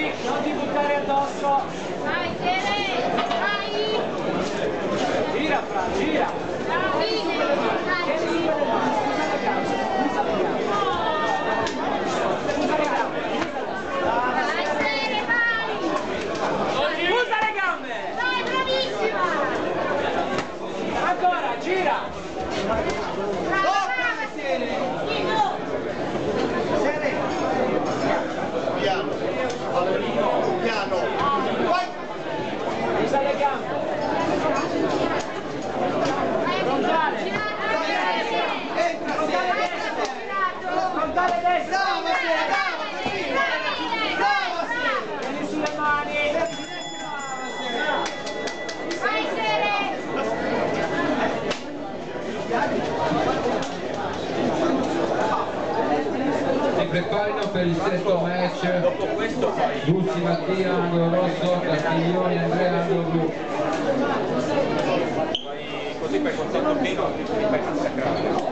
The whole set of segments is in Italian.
non ti buttare addosso. Vai, Tere, vai. Gira, Fra, gira. Bravi. Tieni su le mani, usa le gambe, usa le gambe. Usa le gambe, Vai, Tere, vai. usa le gambe. Dai, bravissima. Ancora, gira. Brava, brava, Tere. Piano. Piano. Vai. Usa le gambe. Frontale. Frontale destra. Tieni sulle mani. Vai, Tere. Si preparino per il sesto match. Dopo questo poi. Bussi Mattia, angolo rosso, Castiglioni Andrea, angolo blu. Così per contatto meno ti fai massacrare.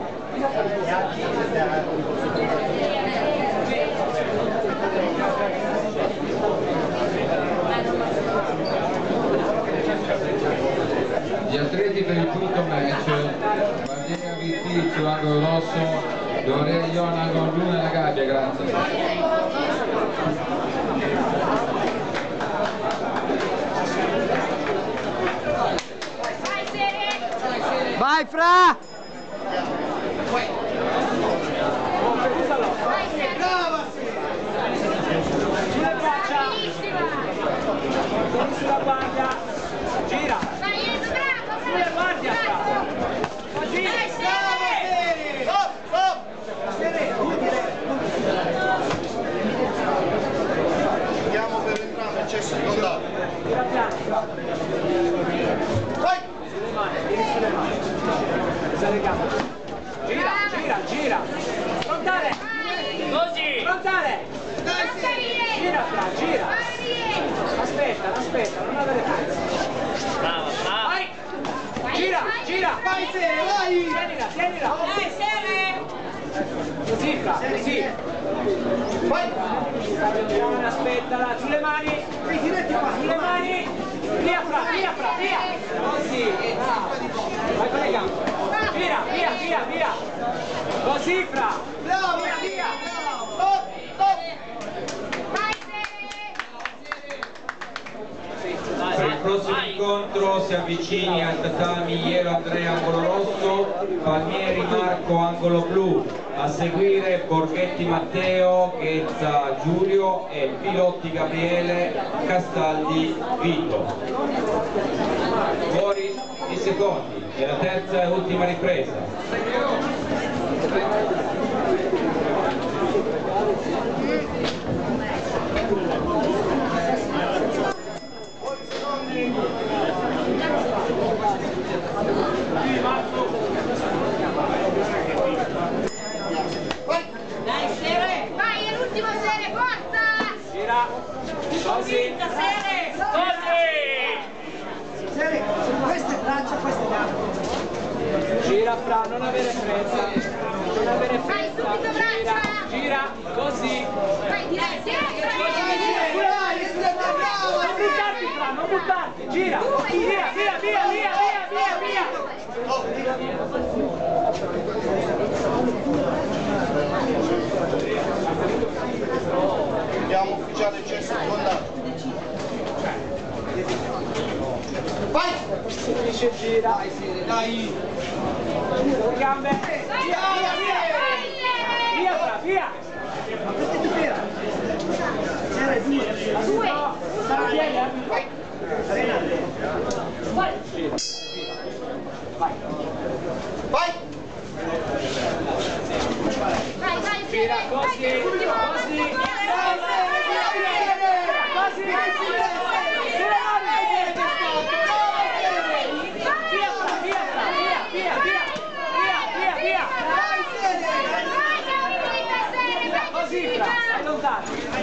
Gli atleti per il quinto match: Bandiera Vittizio, angolo rosso, Dorea Iona, angolo blu nella gabbia, grazie. Vai, Tere. Vai Fra! Vai, Tere. Sulle braccia. Bravissima. Tieni sulla guardia. Gira. Vai, bravo, Sulle guardia. Così. Vai, Tere. Stop, stop. Andiamo per entrambe, c'è seconda. Gira piano. Vai. Sulle mani, tieni sulle mani. Usa le gambe. Gira, gira, gira. Frontale. Così. Frontale. Gira, Fra, gira. Aspetta, aspetta, non avere fretta. Brava, brava. Vai. Gira, gira. Vai, Tere, vai. Tienila, tienila. Vai, Tere. Così, Fra, così. Vai. Aspettala, sulle mani. Sulle mani. Via, Fra, via, Fra, via. Così. Vai con le gambe. Via, via, via, via. Così, Fra. Bravo, Via, via. Stop, stop. Vai, Tere. Per il prossimo incontro si avvicini al tatami Iero Andrea, angolo rosso, Palmieri Marco, angolo blu. A seguire Borghetti Matteo, Ghezza Giulio e Pilotti Gabriele, Castaldi Vito. Fuori i secondi e la terza e ultima ripresa. Dai, Sere. Vai, è l'ultima Sere, forza. Gira. Così. Sere. Così. Sere, queste braccia, queste gambe. Gira, Fra, non avere fretta. Non avere Vai, fretta. subito Gira, braccia. gira, così. Vai, direi, destra. Non buttarti, Fra, non buttarti. Gira. Via, via, via, via, via, via, via. Andiamo ufficiale, c'è seconda. Vai. Finisce, gira. Dai. Le gambe. Via, via, via. Via, Fra, via. Sere, due. Due. Sta a piedi, Vai. Vai. Vai. Vai. Vai, vai, Gira, Sere. così, Vai, l'ultima così. Così. Via, via, via, via, via, via, via. Così, Fra, stai lontano.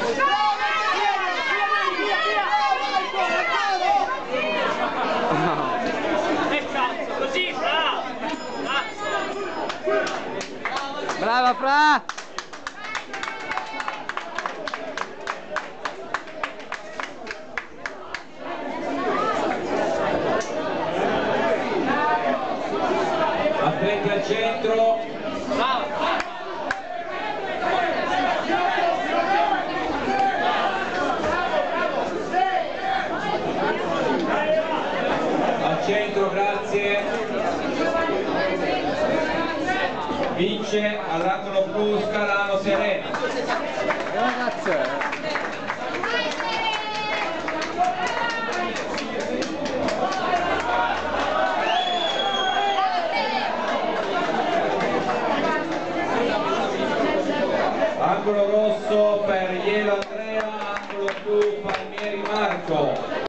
Così, Fra. Brava Fra! vince all'angolo blu Scalano Serena. Angolo rosso per Ielo Andrea, angolo blu Palmieri Marco.